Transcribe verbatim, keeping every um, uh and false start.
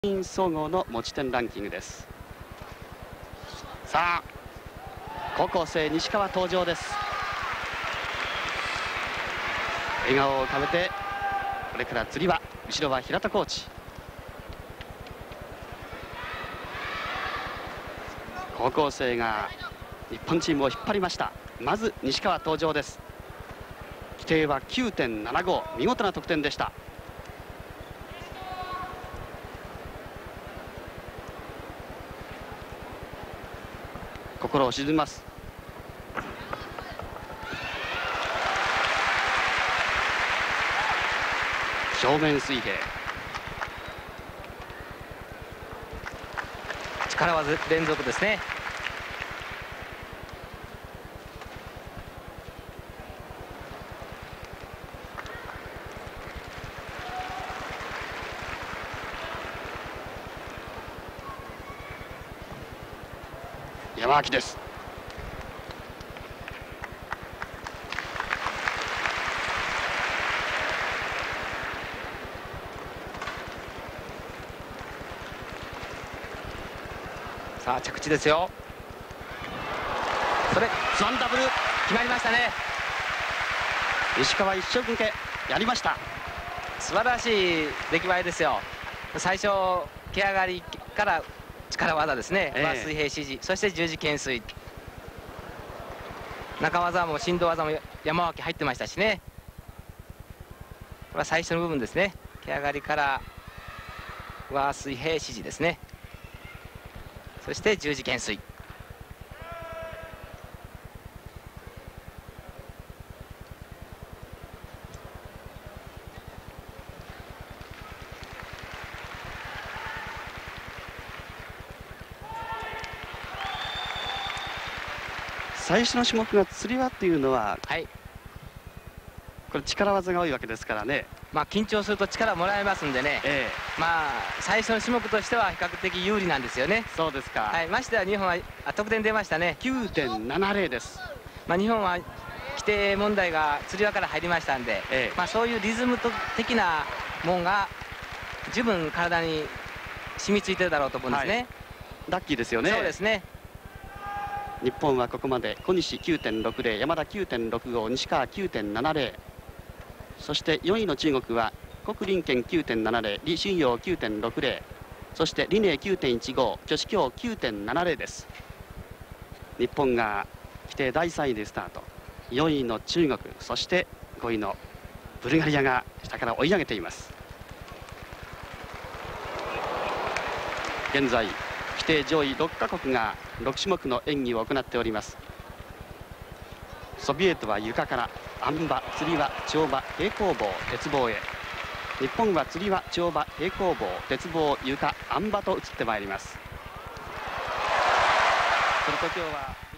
総合の持ち点ランキングです。さあ高校生西川登場です。笑顔を浮かべてこれから釣り輪、後ろは平田コーチ。高校生が日本チームを引っ張りました。まず西川登場です。規定は きゅうてんななご、 見事な得点でした。心を沈めます。正面水平、 力技連続ですね。 山脇です。 さあ着地ですよ。それスワンダブル決まりましたね。 石川一生懸けやりました。 素晴らしい出来栄えですよ。最初毛上がりから力技ですね、 えー、 水平支持、そして十字懸垂、中技も振動技も山脇入ってましたしね。これは最初の部分ですね。毛上がりから上水平支持ですね。そして十字懸垂。 最初の種目が釣り輪っていうのは、 はい、 これ力技が多いわけですからね。 まあ緊張すると力もらえますんでね、ええ、まあ最初の種目としては比較的有利なんですよね。 そうですか。 はい、ましては日本は得点出ましたね。 きゅうてんななぜろ です。 まあ日本は規定問題が釣り輪から入りましたんで、ええ、まあそういうリズム的なもんが十分体に染みついてるだろうと思うんですね。はい、 ラッキーですよね。 そうですね。 日本はここまで小西 きゅうてんろくぜろ、山田 きゅうてんろくご、西川 きゅうてんななぜろ、そしてよんいの中国は国林健 きゅうてんななぜろ、李春陽 きゅうてんろくぜろ、そして李寧 きゅうてんいちご、許子京 きゅうてんななぜろ です。日本が規定だいさんいでスタート、よんいの中国、そしてごいのブルガリアが下から追い上げています。現在規定上位ろっかこくがろくしゅもくの演技を行っております。ソビエトは床からあん馬、釣り輪、跳馬、平行棒、鉄棒へ。日本は釣り輪、跳馬、平行棒、鉄棒、床、あん馬と移ってまいります。それと今日は